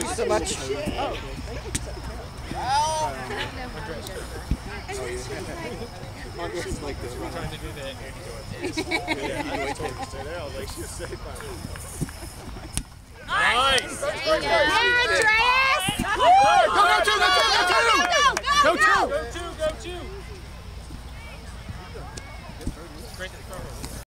you so much. Andreas is like this. We're trying to do the Andy Yeah, I told her to stay there. I was like, she's safe. Nice! Yeah, Andreas! Go, go, two!